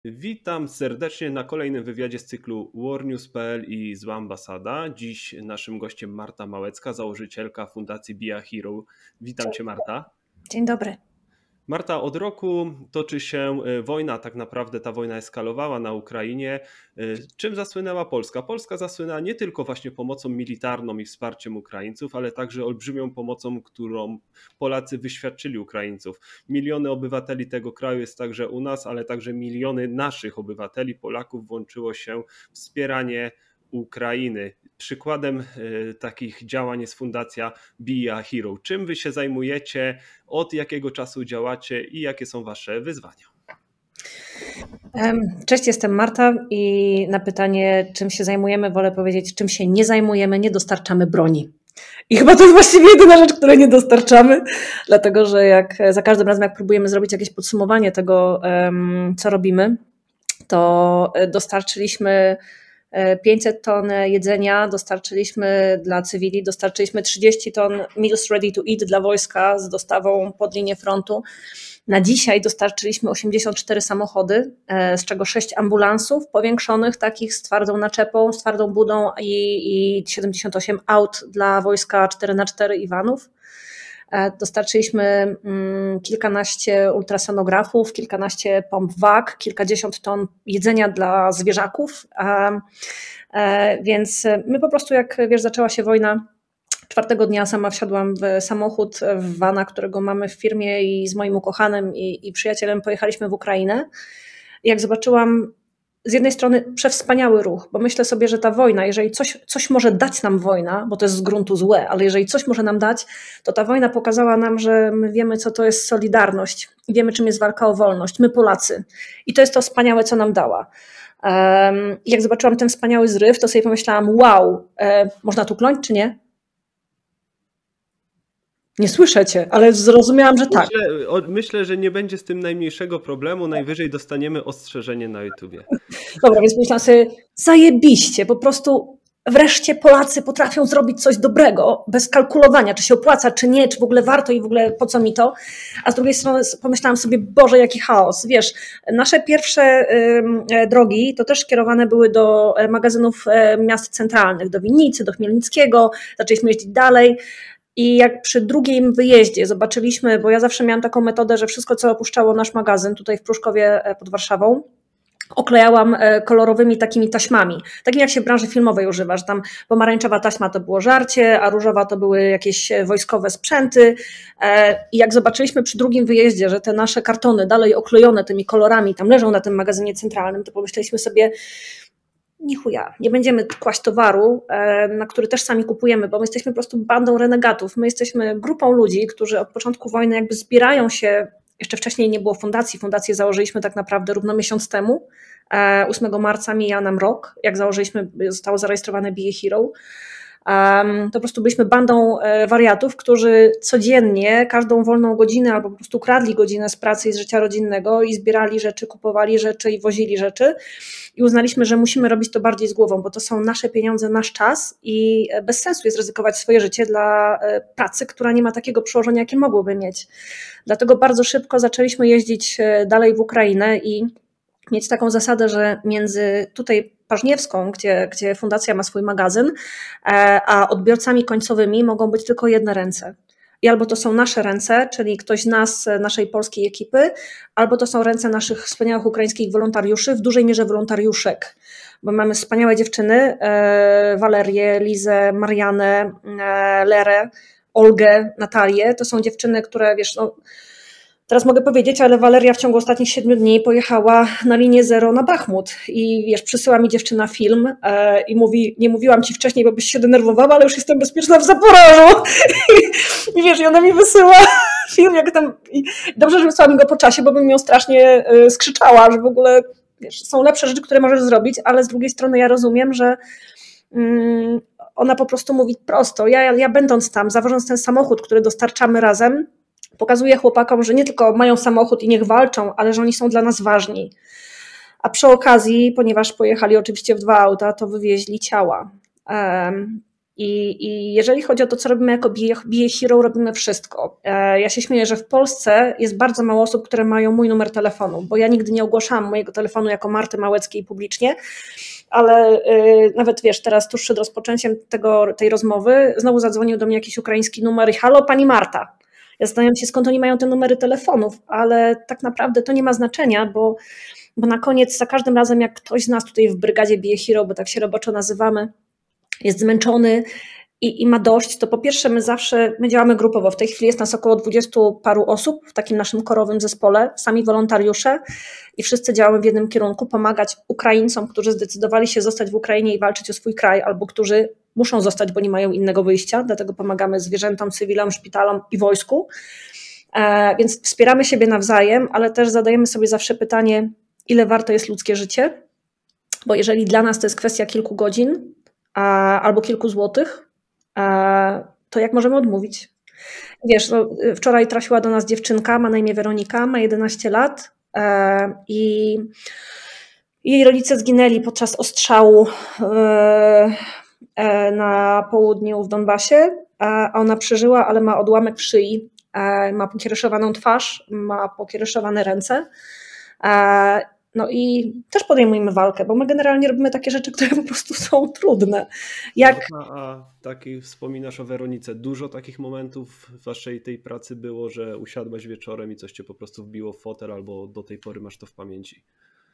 Witam serdecznie na kolejnym wywiadzie z cyklu warnews.pl i Zła Ambasada. Dziś naszym gościem Marta Małecka, założycielka Fundacji Be a Hero. Witam Cię, Marta. Dzień dobry. Marta, od roku toczy się wojna, tak naprawdę ta wojna eskalowała na Ukrainie. Czym zasłynęła Polska? Polska zasłynęła nie tylko właśnie pomocą militarną i wsparciem Ukraińców, ale także olbrzymią pomocą, którą Polacy wyświadczyli Ukraińców. Miliony obywateli tego kraju jest także u nas, ale także miliony naszych obywateli, Polaków włączyło się w wspieranie Ukrainy. Przykładem takich działań jest Fundacja Be a Hero. Czym wy się zajmujecie, od jakiego czasu działacie i jakie są wasze wyzwania? Cześć, jestem Marta i na pytanie, czym się zajmujemy, wolę powiedzieć, czym się nie zajmujemy, nie dostarczamy broni. I chyba to jest właściwie jedyna rzecz, której nie dostarczamy, dlatego że jak za każdym razem, jak próbujemy zrobić jakieś podsumowanie tego, co robimy, to dostarczyliśmy 500 ton jedzenia, dostarczyliśmy dla cywili, dostarczyliśmy 30 ton meals ready to eat dla wojska z dostawą pod linię frontu. Na dzisiaj dostarczyliśmy 84 samochody, z czego 6 ambulansów powiększonych, takich z twardą naczepą, z twardą budą i 78 aut dla wojska 4x4 i vanów. Dostarczyliśmy kilkanaście ultrasonografów, kilkanaście pomp WAG, kilkadziesiąt ton jedzenia dla zwierzaków, więc my po prostu, jak wiesz, zaczęła się wojna, czwartego dnia sama wsiadłam w samochód, w vana, którego mamy w firmie i z moim ukochanym i przyjacielem pojechaliśmy w Ukrainę. Jak zobaczyłam z jednej strony przewspaniały ruch, bo myślę sobie, że ta wojna, jeżeli coś może dać nam wojna, bo to jest z gruntu złe, ale jeżeli coś może nam dać, to ta wojna pokazała nam, że my wiemy, co to jest solidarność i wiemy, czym jest walka o wolność, my Polacy. I to jest to wspaniałe, co nam dała. Jak zobaczyłam ten wspaniały zryw, to sobie pomyślałam, wow, można tu kląć, czy nie? Nie słyszę cię, ale zrozumiałam, że tak. Myślę, że nie będzie z tym najmniejszego problemu, najwyżej dostaniemy ostrzeżenie na YouTubie. Dobra, więc myślałam sobie, zajebiście, po prostu wreszcie Polacy potrafią zrobić coś dobrego, bez kalkulowania, czy się opłaca, czy nie, czy w ogóle warto i w ogóle po co mi to. A z drugiej strony pomyślałam sobie, Boże, jaki chaos. Wiesz, nasze pierwsze drogi to też kierowane były do magazynów miast centralnych, do Winnicy, do Chmielnickiego, zaczęliśmy jeździć dalej. I jak przy drugim wyjeździe zobaczyliśmy, bo ja zawsze miałam taką metodę, że wszystko, co opuszczało nasz magazyn tutaj w Pruszkowie pod Warszawą, oklejałam kolorowymi takimi taśmami, takim jak się w branży filmowej używa, że tam pomarańczowa taśma to było żarcie, a różowa to były jakieś wojskowe sprzęty. I jak zobaczyliśmy przy drugim wyjeździe, że te nasze kartony dalej oklejone tymi kolorami tam leżą na tym magazynie centralnym, to pomyśleliśmy sobie, nichuja, nie będziemy kłaść towaru, na który też sami kupujemy, bo my jesteśmy po prostu bandą renegatów. My jesteśmy grupą ludzi, którzy od początku wojny jakby zbierają się, jeszcze wcześniej nie było fundacji, fundację założyliśmy tak naprawdę równo miesiąc temu, 8 marca mija nam rok, jak zostało zarejestrowane Be a Hero. To po prostu byliśmy bandą wariatów, którzy codziennie, każdą wolną godzinę albo po prostu kradli godzinę z pracy i z życia rodzinnego i zbierali rzeczy, kupowali rzeczy i wozili rzeczy i uznaliśmy, że musimy robić to bardziej z głową, bo to są nasze pieniądze, nasz czas i bez sensu jest ryzykować swoje życie dla pracy, która nie ma takiego przełożenia, jakie mogłoby mieć. Dlatego bardzo szybko zaczęliśmy jeździć dalej w Ukrainę i mieć taką zasadę, że między tutaj Pażniewską, gdzie fundacja ma swój magazyn, a odbiorcami końcowymi mogą być tylko jedne ręce. I albo to są nasze ręce, czyli ktoś z nas, naszej polskiej ekipy, albo to są ręce naszych wspaniałych ukraińskich wolontariuszy, w dużej mierze wolontariuszek, bo mamy wspaniałe dziewczyny, Walerię, Lizę, Marianę, Lerę, Olgę, Natalię. To są dziewczyny, które wiesz, no, teraz mogę powiedzieć, ale Waleria w ciągu ostatnich 7 dni pojechała na linię zero na Bachmut i wiesz, przysyła mi dziewczyna film i mówi, nie mówiłam ci wcześniej, bo byś się denerwowała, ale już jestem bezpieczna w Zaporożu. I wiesz, i ona mi wysyła film, jak tam, i dobrze, że wysłała mi go po czasie, bo bym ją strasznie skrzyczała, że w ogóle wiesz, są lepsze rzeczy, które możesz zrobić, ale z drugiej strony ja rozumiem, że ona po prostu mówi prosto, ja będąc tam, zawożąc ten samochód, który dostarczamy razem, pokazuje chłopakom, że nie tylko mają samochód i niech walczą, ale że oni są dla nas ważni. A przy okazji, ponieważ pojechali oczywiście w 2 auta, to wywieźli ciała. I jeżeli chodzi o to, co robimy jako Bie Hero, robimy wszystko. Ja się śmieję, że w Polsce jest bardzo mało osób, które mają mój numer telefonu, bo ja nigdy nie ogłaszałam mojego telefonu jako Marty Małeckiej publicznie, ale nawet wiesz, teraz tuż przed rozpoczęciem tej rozmowy znowu zadzwonił do mnie jakiś ukraiński numer i halo, pani Marta. Ja zastanawiam się, skąd oni mają te numery telefonów, ale tak naprawdę to nie ma znaczenia, bo na koniec za każdym razem, jak ktoś z nas tutaj w brygadzie Bie Hero, bo tak się roboczo nazywamy, jest zmęczony i ma dość, to po pierwsze my działamy grupowo. W tej chwili jest nas około 20 paru osób w takim naszym korowym zespole, sami wolontariusze i wszyscy działamy w jednym kierunku, pomagać Ukraińcom, którzy zdecydowali się zostać w Ukrainie i walczyć o swój kraj, albo którzy muszą zostać, bo nie mają innego wyjścia, dlatego pomagamy zwierzętom, cywilom, szpitalom i wojsku. Więc wspieramy siebie nawzajem, ale też zadajemy sobie zawsze pytanie, ile warto jest ludzkie życie, bo jeżeli dla nas to jest kwestia kilku godzin albo kilku złotych, to jak możemy odmówić? Wiesz, no, wczoraj trafiła do nas dziewczynka, ma na imię Weronika, ma 11 lat i jej rodzice zginęli podczas ostrzału na południu w Donbasie, a ona przeżyła, ale ma odłamek w szyi, ma pokiereszowaną twarz, ma pokiereszowane ręce. No i też podejmujemy walkę, bo my generalnie robimy takie rzeczy, które po prostu są trudne. A taki wspominasz o Weronice. Dużo takich momentów w waszej tej pracy było, że usiadłaś wieczorem i coś cię po prostu wbiło w fotel, albo do tej pory masz to w pamięci?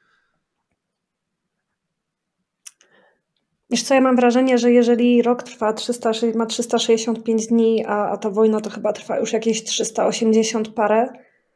Wiesz co, ja mam wrażenie, że jeżeli rok ma 365 dni, a ta wojna to chyba trwa już jakieś 380 parę,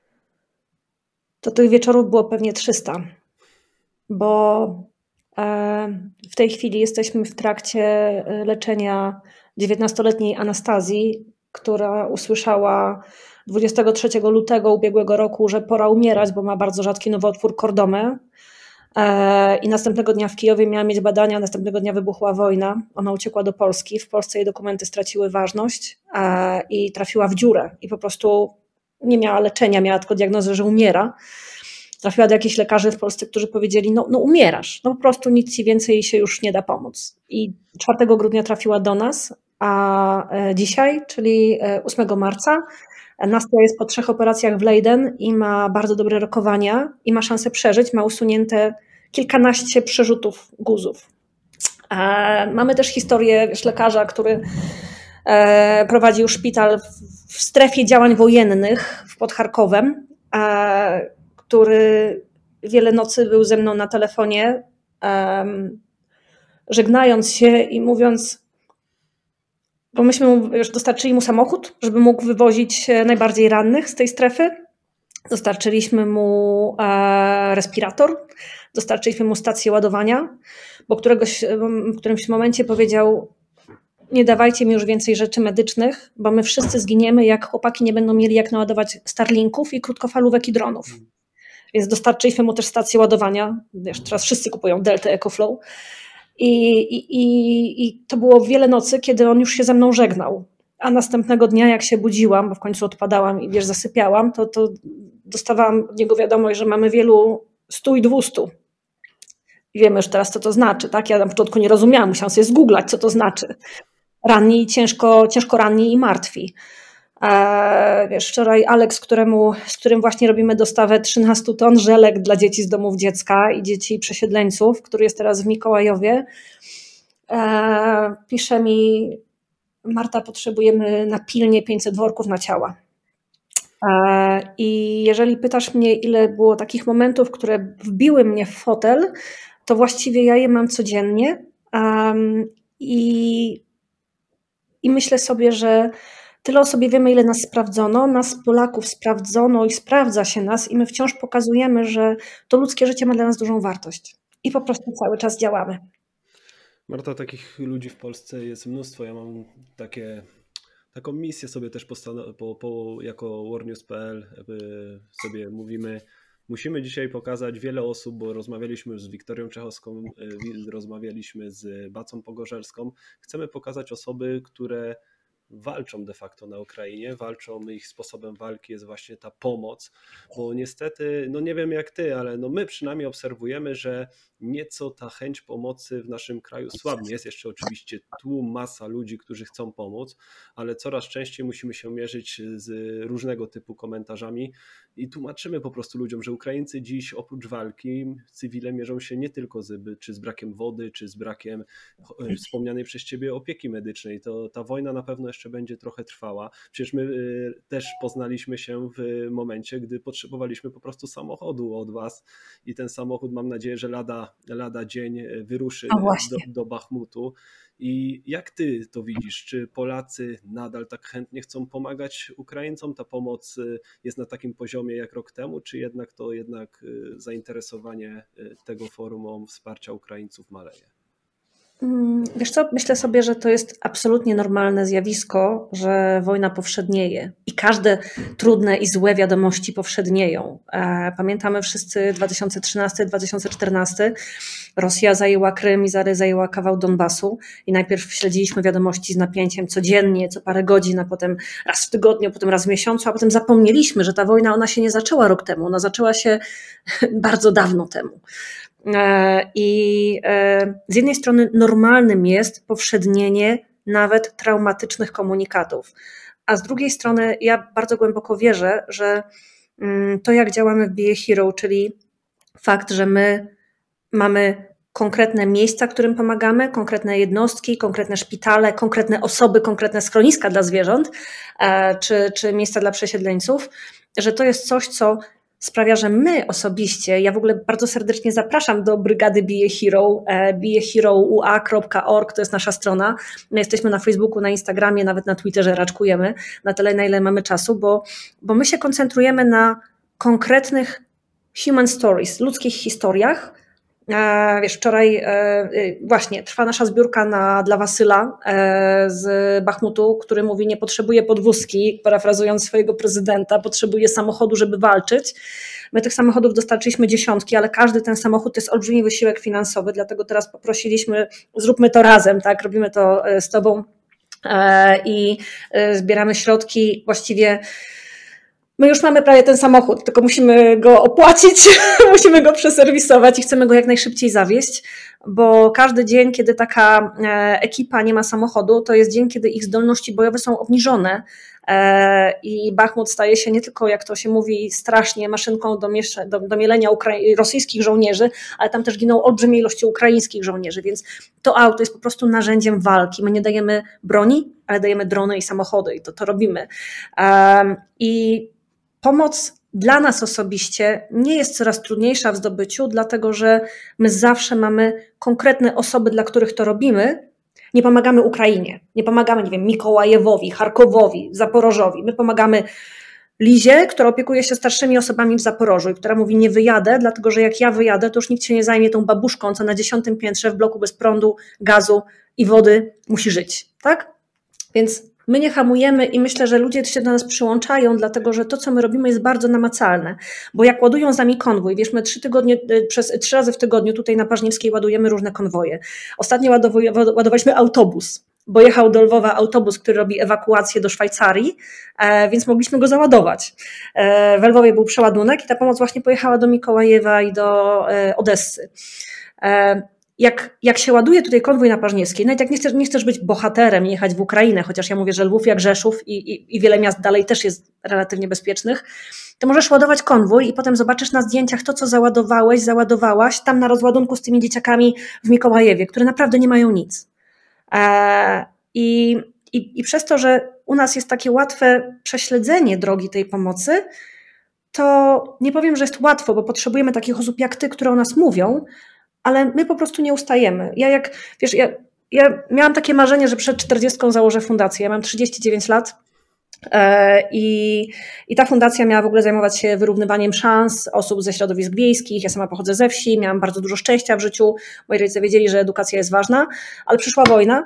to tych wieczorów było pewnie 300, bo w tej chwili jesteśmy w trakcie leczenia 19-letniej Anastazji, która usłyszała 23 lutego ubiegłego roku, że pora umierać, bo ma bardzo rzadki nowotwór Chordome. I następnego dnia w Kijowie miała mieć badania, następnego dnia wybuchła wojna. Ona uciekła do Polski, w Polsce jej dokumenty straciły ważność i trafiła w dziurę i po prostu nie miała leczenia, miała tylko diagnozę, że umiera. Trafiła do jakichś lekarzy w Polsce, którzy powiedzieli, no umierasz, no po prostu nic ci więcej się już nie da pomóc. I 4 grudnia trafiła do nas, a dzisiaj, czyli 8 marca, Nastia jest po 3 operacjach w Leiden i ma bardzo dobre rokowania i ma szansę przeżyć, ma usunięte kilkanaście przerzutów guzów. Mamy też historię, wiesz, lekarza, który prowadził szpital w strefie działań wojennych pod Charkowem, który wiele nocy był ze mną na telefonie, żegnając się i mówiąc, bo myśmy już dostarczyli mu samochód, żeby mógł wywozić najbardziej rannych z tej strefy. Dostarczyliśmy mu respirator, dostarczyliśmy mu stację ładowania, bo w którymś momencie powiedział, nie dawajcie mi już więcej rzeczy medycznych, bo my wszyscy zginiemy, jak chłopaki nie będą mieli jak naładować Starlinków i krótkofalówek i dronów. Więc dostarczyliśmy mu też stację ładowania. Wiesz, teraz wszyscy kupują Delta EcoFlow. I to było wiele nocy, kiedy on już się ze mną żegnał. A następnego dnia, jak się budziłam, bo w końcu odpadałam i wiesz, zasypiałam, to dostawałam od niego wiadomość, że mamy wielu 100 i 200. I wiemy już teraz, co to znaczy. Tak? Ja na początku nie rozumiałam, musiałam sobie zgooglać, co to znaczy. Ranni, ciężko ranni i martwi. Wiesz, wczoraj Alex, z którym właśnie robimy dostawę 13 ton żelek dla dzieci z domów dziecka i dzieci przesiedleńców, który jest teraz w Mikołajowie, pisze mi, Marta, potrzebujemy na pilnie 500 worków na ciała. I jeżeli pytasz mnie, ile było takich momentów, które wbiły mnie w fotel, to właściwie ja je mam codziennie i myślę sobie, że tyle o sobie wiemy, ile nas sprawdzono, nas Polaków sprawdzono i sprawdza się nas i my wciąż pokazujemy, że to ludzkie życie ma dla nas dużą wartość i po prostu cały czas działamy. Marta, takich ludzi w Polsce jest mnóstwo. Ja mam taką misję sobie też jako warnews.pl sobie mówimy, musimy dzisiaj pokazać wiele osób, bo rozmawialiśmy z Wiktorią Czechowską, rozmawialiśmy z Bacą Pogorzelską. Chcemy pokazać osoby, które walczą de facto na Ukrainie, walczą, ich sposobem walki jest właśnie ta pomoc, bo niestety, no nie wiem jak ty, ale no my przynajmniej obserwujemy, że nieco ta chęć pomocy w naszym kraju słabnie. Jest jeszcze oczywiście tu masa ludzi, którzy chcą pomóc, ale coraz częściej musimy się mierzyć z różnego typu komentarzami i tłumaczymy po prostu ludziom, że Ukraińcy dziś oprócz walki, cywile mierzą się nie tylko czy z brakiem wody, czy z brakiem wspomnianej przez ciebie opieki medycznej. To ta wojna na pewno jeszcze będzie trochę trwała. Przecież my też poznaliśmy się w momencie, gdy potrzebowaliśmy po prostu samochodu od was i ten samochód, mam nadzieję, że lada dzień wyruszy do Bachmutu. I jak ty to widzisz? Czy Polacy nadal tak chętnie chcą pomagać Ukraińcom? Ta pomoc jest na takim poziomie jak rok temu, czy jednak zainteresowanie tego formą wsparcia Ukraińców maleje? Wiesz co, myślę sobie, że to jest absolutnie normalne zjawisko, że wojna powszednieje i każde trudne i złe wiadomości powszednieją. Pamiętamy wszyscy 2013-2014, Rosja zajęła Krym i zajęła kawał Donbasu i najpierw śledziliśmy wiadomości z napięciem codziennie, co parę godzin, a potem raz w tygodniu, potem raz w miesiącu, a potem zapomnieliśmy, że ta wojna, ona się nie zaczęła rok temu, ona zaczęła się bardzo dawno temu. I z jednej strony normalnym jest powszednienie nawet traumatycznych komunikatów, a z drugiej strony ja bardzo głęboko wierzę, że to jak działamy w Be a Hero, czyli fakt, że my mamy konkretne miejsca, którym pomagamy, konkretne jednostki, konkretne szpitale, konkretne osoby, konkretne schroniska dla zwierząt, czy miejsca dla przesiedleńców, że to jest coś, co sprawia, że my osobiście, ja w ogóle bardzo serdecznie zapraszam do brygady Be a Hero, beaheroua.org, to jest nasza strona. My jesteśmy na Facebooku, na Instagramie, nawet na Twitterze raczkujemy na tyle, na ile mamy czasu, bo my się koncentrujemy na konkretnych human stories, ludzkich historiach. Wiesz, wczoraj właśnie trwa nasza zbiórka dla Wasyla z Bachmutu, który mówi, nie potrzebuje podwózki, parafrazując swojego prezydenta, potrzebuje samochodu, żeby walczyć. My tych samochodów dostarczyliśmy dziesiątki, ale każdy ten samochód to jest olbrzymi wysiłek finansowy, dlatego teraz poprosiliśmy, zróbmy to razem, tak, robimy to z tobą i zbieramy środki, właściwie my już mamy prawie ten samochód, tylko musimy go opłacić, musimy go przeserwisować i chcemy go jak najszybciej zawieźć, bo każdy dzień, kiedy taka ekipa nie ma samochodu, to jest dzień, kiedy ich zdolności bojowe są obniżone i Bachmut staje się nie tylko, jak to się mówi, strasznie maszynką do mielenia rosyjskich żołnierzy, ale tam też giną olbrzymie ilości ukraińskich żołnierzy, więc to auto jest po prostu narzędziem walki. My nie dajemy broni, ale dajemy drony i samochody i to robimy. I pomoc dla nas osobiście nie jest coraz trudniejsza w zdobyciu, dlatego że my zawsze mamy konkretne osoby, dla których to robimy. Nie pomagamy Ukrainie, nie pomagamy, nie wiem, Mikołajewowi, Charkowowi, Zaporożowi. My pomagamy Lizie, która opiekuje się starszymi osobami w Zaporożu i która mówi, nie wyjadę, dlatego że jak ja wyjadę, to już nikt się nie zajmie tą babuszką, co na 10. piętrze w bloku bez prądu, gazu i wody musi żyć, tak? Więc my nie hamujemy i myślę, że ludzie się do nas przyłączają, dlatego że to, co my robimy, jest bardzo namacalne. Bo jak ładują z nami konwój, wiesz, my 3 razy w tygodniu tutaj na Paźniewskiej ładujemy różne konwoje. Ostatnio ładowaliśmy autobus, bo jechał do Lwowa autobus, który robi ewakuację do Szwajcarii, więc mogliśmy go załadować. W Lwowie był przeładunek i ta pomoc właśnie pojechała do Mikołajewa i do Odessy. Jak się ładuje tutaj konwój na Paźniewskiej, nawet jak nie chcesz być bohaterem i jechać w Ukrainę, chociaż ja mówię, że Lwów jak Rzeszów i wiele miast dalej też jest relatywnie bezpiecznych, to możesz ładować konwój i potem zobaczysz na zdjęciach to, co załadowałaś tam na rozładunku z tymi dzieciakami w Mikołajewie, które naprawdę nie mają nic. I przez to, że u nas jest takie łatwe prześledzenie drogi tej pomocy, to nie powiem, że jest łatwo, bo potrzebujemy takich osób jak ty, które o nas mówią, ale my po prostu nie ustajemy. Ja miałam takie marzenie, że przed 40 założę fundację. Ja mam 39 lat i ta fundacja miała w ogóle zajmować się wyrównywaniem szans osób ze środowisk wiejskich. Ja sama pochodzę ze wsi, miałam bardzo dużo szczęścia w życiu. Moi rodzice wiedzieli, że edukacja jest ważna, ale przyszła wojna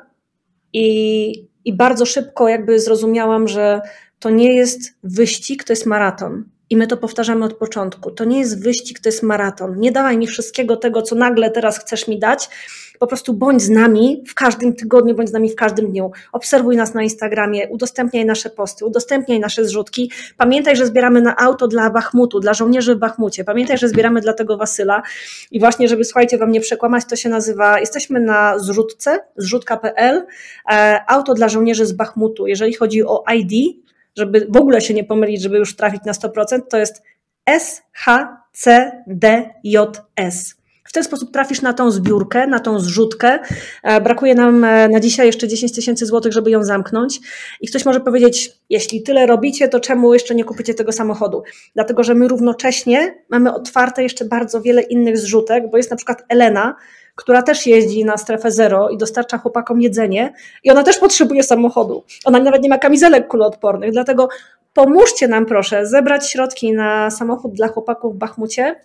i bardzo szybko jakby zrozumiałam, że to nie jest wyścig, to jest maraton. I my to powtarzamy od początku. To nie jest wyścig, to jest maraton. Nie dawaj mi wszystkiego tego, co nagle teraz chcesz mi dać. Po prostu bądź z nami w każdym tygodniu, bądź z nami w każdym dniu. Obserwuj nas na Instagramie, udostępniaj nasze posty, udostępniaj nasze zrzutki. Pamiętaj, że zbieramy na auto dla Bachmutu, dla żołnierzy w Bachmucie. Pamiętaj, że zbieramy dla tego Wasyla. I właśnie, żeby, słuchajcie, wam nie przekłamać, to się nazywa, jesteśmy na zrzutce, zrzutka.pl, auto dla żołnierzy z Bachmutu. Jeżeli chodzi o ID, żeby w ogóle się nie pomylić, żeby już trafić na 100%, to jest SHCDJS. W ten sposób trafisz na tą zbiórkę, na tą zrzutkę. Brakuje nam na dzisiaj jeszcze 10 000 złotych, żeby ją zamknąć. I ktoś może powiedzieć, jeśli tyle robicie, to czemu jeszcze nie kupicie tego samochodu? Dlatego, że my równocześnie mamy otwarte jeszcze bardzo wiele innych zrzutek, bo jest na przykład Elena, która też jeździ na strefę zero i dostarcza chłopakom jedzenie i ona też potrzebuje samochodu. Ona nawet nie ma kamizelek kuloodpornych, dlatego pomóżcie nam proszę zebrać środki na samochód dla chłopaków w Bachmucie,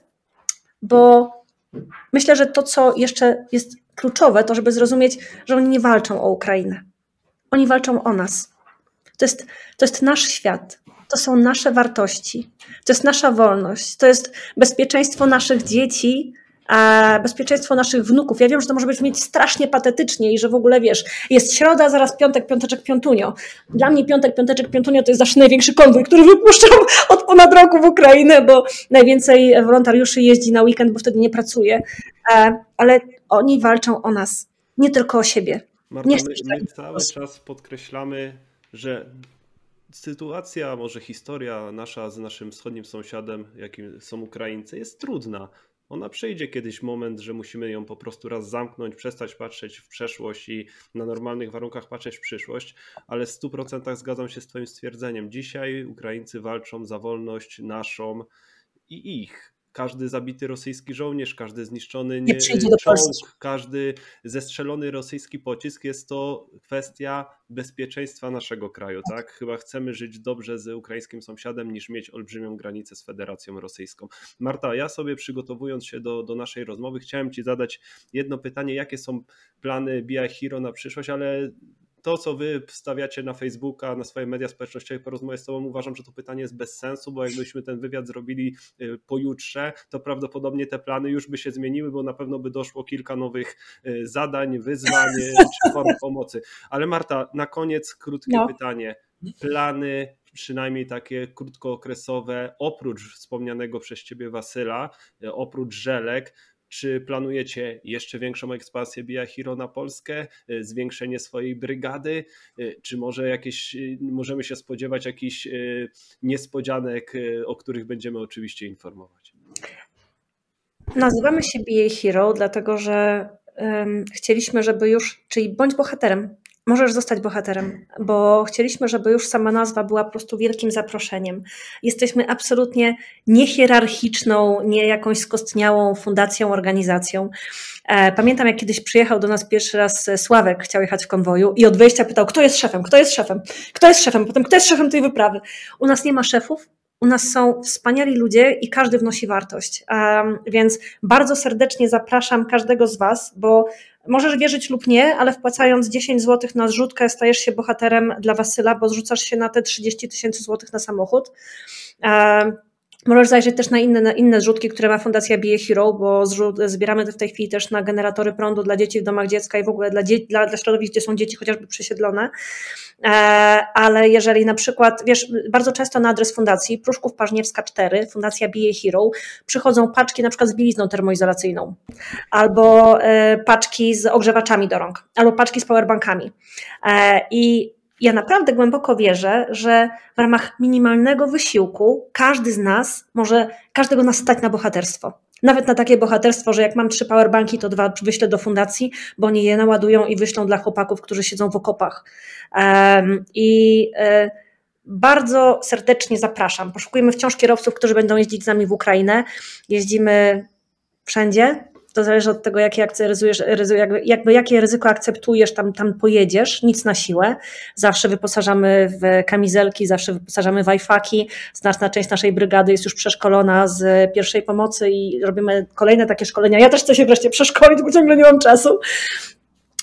bo myślę, że to, co jeszcze jest kluczowe, to żeby zrozumieć, że oni nie walczą o Ukrainę. Oni walczą o nas. To jest nasz świat. To są nasze wartości. To jest nasza wolność. To jest bezpieczeństwo naszych dzieci, a bezpieczeństwo naszych wnuków. Ja wiem, że to może brzmieć strasznie patetycznie i że w ogóle wiesz, jest środa, zaraz piątek, piąteczek, piątunio. Dla mnie piątek, piąteczek, piątunio to jest zawsze największy konwój, który wypuszczam od ponad roku w Ukrainę, bo najwięcej wolontariuszy jeździ na weekend, bo wtedy nie pracuje. Ale oni walczą o nas, nie tylko o siebie. Marta, my cały czas podkreślamy, że sytuacja, może historia nasza z naszym wschodnim sąsiadem, jakim są Ukraińcy, jest trudna. Ona przyjdzie kiedyś moment, że musimy ją po prostu raz zamknąć, przestać patrzeć w przeszłość i na normalnych warunkach patrzeć w przyszłość, ale w 100% zgadzam się z twoim stwierdzeniem. Dzisiaj Ukraińcy walczą za wolność naszą i ich. Każdy zabity rosyjski żołnierz, każdy zniszczony czołg, każdy zestrzelony rosyjski pocisk jest to kwestia bezpieczeństwa naszego kraju. Tak? Chyba chcemy żyć dobrze z ukraińskim sąsiadem niż mieć olbrzymią granicę z Federacją Rosyjską. Marta, ja sobie przygotowując się do naszej rozmowy chciałem ci zadać jedno pytanie, jakie są plany BI Hero na przyszłość, ale to, co wy wstawiacie na Facebooka, na swoje media społecznościowe po rozmowie z tobą, uważam, że to pytanie jest bez sensu, bo jakbyśmy ten wywiad zrobili pojutrze, to prawdopodobnie te plany już by się zmieniły, bo na pewno by doszło kilka nowych zadań, wyzwań czy form pomocy. Ale Marta, na koniec krótkie pytanie. Plany, przynajmniej takie krótkookresowe, oprócz wspomnianego przez ciebie Wasyla, oprócz żelek, czy planujecie jeszcze większą ekspansję BI Hero na Polskę, zwiększenie swojej brygady, czy może możemy się spodziewać jakichś niespodzianek, o których będziemy oczywiście informować? Nazywamy się BI Hero, dlatego że chcieliśmy, żeby już, czyli bądź bohaterem, możesz zostać bohaterem, bo chcieliśmy, żeby już sama nazwa była po prostu wielkim zaproszeniem. Jesteśmy absolutnie niehierarchiczną, nie jakąś skostniałą fundacją, organizacją. Pamiętam, jak kiedyś przyjechał do nas pierwszy raz Sławek, chciał jechać w konwoju i od wejścia pytał, kto jest szefem, kto jest szefem, kto jest szefem, potem kto jest szefem tej wyprawy. U nas nie ma szefów, u nas są wspaniali ludzie i każdy wnosi wartość. Więc bardzo serdecznie zapraszam każdego z was, bo możesz wierzyć lub nie, ale wpłacając 10 zł na zrzutkę stajesz się bohaterem dla Wasyla, bo zrzucasz się na te 30 000 złotych na samochód. Możesz zajrzeć też na inne zrzutki, które ma Fundacja BI Hero, bo zbieramy w tej chwili też na generatory prądu dla dzieci w domach dziecka i w ogóle dla środowisk, gdzie są dzieci chociażby przesiedlone. Ale jeżeli na przykład, wiesz, bardzo często na adres fundacji Pruszków Parzniewska 4, Fundacja BI Hero, przychodzą paczki na przykład z bielizną termoizolacyjną, albo paczki z ogrzewaczami do rąk, albo paczki z powerbankami. I ja naprawdę głęboko wierzę, że w ramach minimalnego wysiłku każdy z nas każdego nas stać na bohaterstwo. Nawet na takie bohaterstwo, że jak mam 3 powerbanki, to 2 wyślę do fundacji, bo oni je naładują i wyślą dla chłopaków, którzy siedzą w okopach. Bardzo serdecznie zapraszam. Poszukujemy wciąż kierowców, którzy będą jeździć z nami w Ukrainę. Jeździmy wszędzie. To zależy od tego, jakie ryzyko akceptujesz, tam pojedziesz, nic na siłę. Zawsze wyposażamy w kamizelki, zawsze wyposażamy w ajfaki. Znaczna część naszej brygady jest już przeszkolona z pierwszej pomocy i robimy kolejne takie szkolenia. Ja też chcę się wreszcie przeszkolić, bo ciągle nie mam czasu.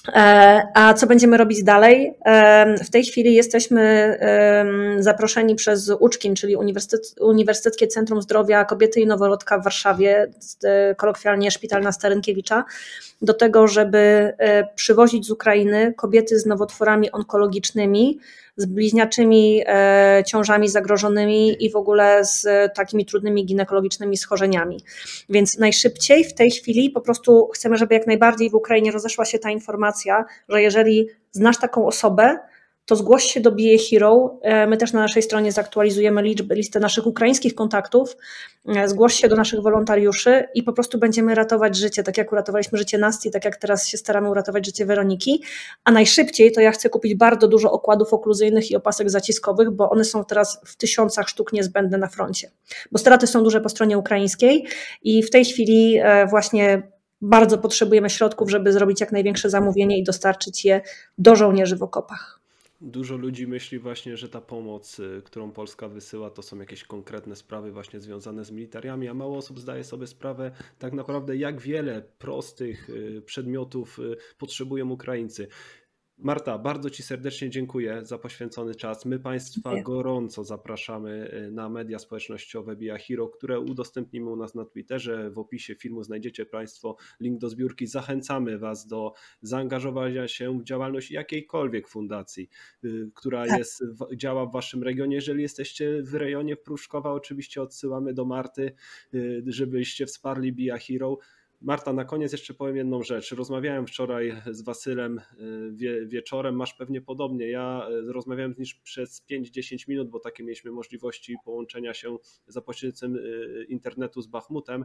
A co będziemy robić dalej? W tej chwili jesteśmy zaproszeni przez UCZKiN, czyli Uniwersyteckie Centrum Zdrowia Kobiety i Noworodka w Warszawie, kolokwialnie Szpital na Starynkiewicza, do tego, żeby przywozić z Ukrainy kobiety z nowotworami onkologicznymi, z bliźniaczymi ciążami zagrożonymi i w ogóle z takimi trudnymi ginekologicznymi schorzeniami. Więc najszybciej w tej chwili po prostu chcemy, żeby jak najbardziej w Ukrainie rozeszła się ta informacja, że jeżeli znasz taką osobę, to zgłoś się do Be a Hero. My też na naszej stronie zaktualizujemy listę naszych ukraińskich kontaktów. Zgłoś się do naszych wolontariuszy i po prostu będziemy ratować życie, tak jak uratowaliśmy życie Nasti, tak jak teraz się staramy uratować życie Weroniki. A najszybciej to ja chcę kupić bardzo dużo okładów okluzyjnych i opasek zaciskowych, bo one są teraz w 1000 sztuk niezbędne na froncie. Bo straty są duże po stronie ukraińskiej i w tej chwili właśnie bardzo potrzebujemy środków, żeby zrobić jak największe zamówienie i dostarczyć je do żołnierzy w okopach. Dużo ludzi myśli właśnie, że ta pomoc, którą Polska wysyła, to są jakieś konkretne sprawy właśnie związane z militariami, a mało osób zdaje sobie sprawę tak naprawdę, jak wiele prostych przedmiotów potrzebują Ukraińcy. Marta, bardzo Ci serdecznie dziękuję za poświęcony czas. My Państwa gorąco zapraszamy na media społecznościowe Be a Hero, które udostępnimy u nas na Twitterze. W opisie filmu znajdziecie Państwo link do zbiórki. Zachęcamy Was do zaangażowania się w działalność jakiejkolwiek fundacji, która działa w Waszym regionie. Jeżeli jesteście w rejonie Pruszkowa, oczywiście odsyłamy do Marty, żebyście wsparli Be a Hero. Marta, na koniec jeszcze powiem jedną rzecz. Rozmawiałem wczoraj z Wasylem wieczorem, masz pewnie podobnie. Ja rozmawiałem z nim przez 5-10 minut, bo takie mieliśmy możliwości połączenia się za pośrednictwem internetu z Bachmutem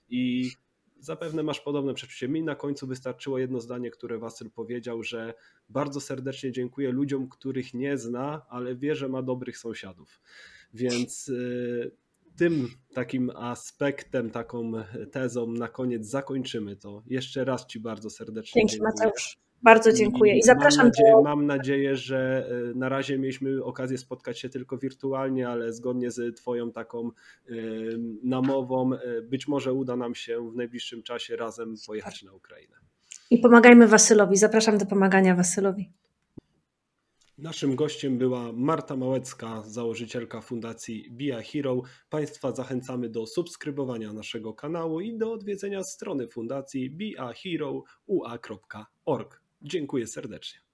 i zapewne masz podobne przeczucie. Mi na końcu wystarczyło jedno zdanie, które Wasyl powiedział, że bardzo serdecznie dziękuję ludziom, których nie zna, ale wie, że ma dobrych sąsiadów. Więc tym takim aspektem, taką tezą na koniec zakończymy to. Jeszcze raz Ci bardzo serdecznie dziękuję. Mateusz. Bardzo dziękuję i zapraszam. Mam nadzieję, że na razie mieliśmy okazję spotkać się tylko wirtualnie, ale zgodnie z Twoją taką namową być może uda nam się w najbliższym czasie razem pojechać na Ukrainę. I pomagajmy Wasylowi. Zapraszam do pomagania Wasylowi. Naszym gościem była Marta Małecka, założycielka Fundacji Be a Hero. Państwa zachęcamy do subskrybowania naszego kanału i do odwiedzenia strony fundacji beahero.ua.org. Dziękuję serdecznie.